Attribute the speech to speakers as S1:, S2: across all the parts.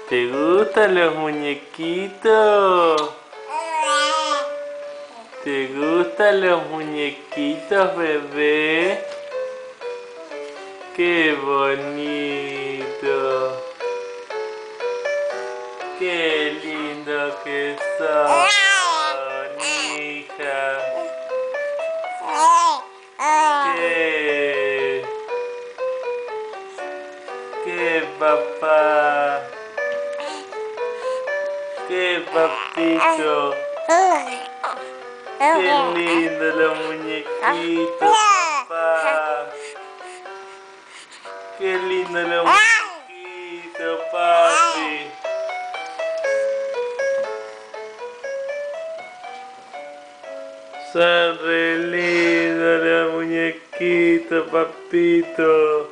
S1: ¿Te gustan los muñequitos? ¿Te gustan los muñequitos, bebé? ¡Qué bonito! ¡Qué lindo que sos, hija! ¡Qué papá! ¡Qué papito! ¡Qué lindo los muñequitos, papá! ¡Qué lindo los muñequitos, papi! Son re lindos los muñequitos, papito.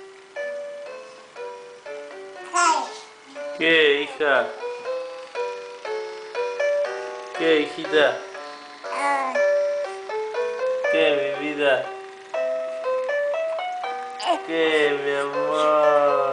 S1: ¿Qué, hija? ¿Qué, hijita? ¿Qué, mi vida? ¿Qué, mi amor?